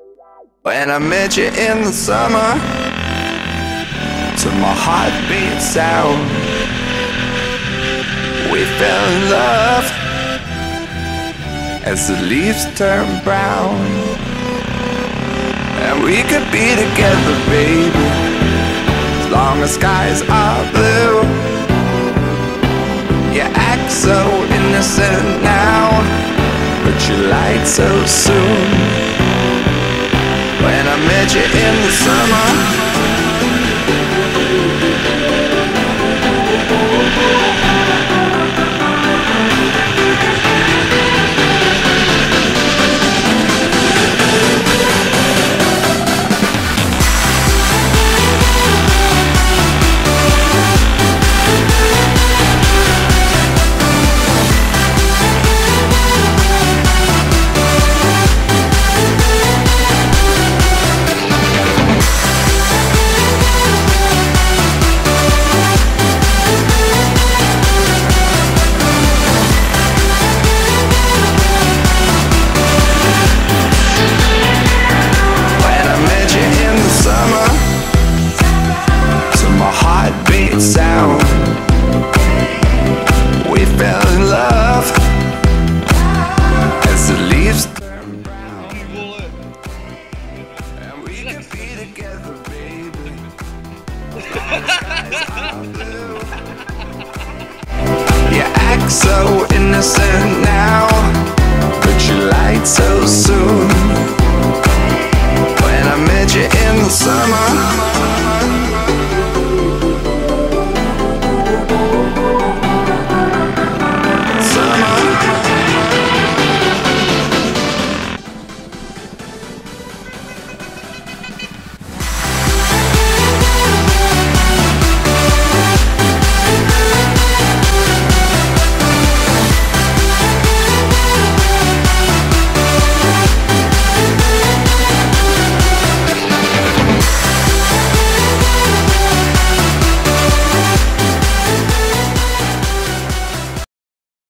When I met you in the summer, to my heartbeat sound, we fell in love as the leaves turn brown. And we could be together, baby, as long as skies are blue. You act so innocent now, but you lied so soon. When I met you in the summer, sound, we fell in love as the leaves turn brown. And we could be together, baby, as long as skies are blue. You act so innocent now, but you lied so soon.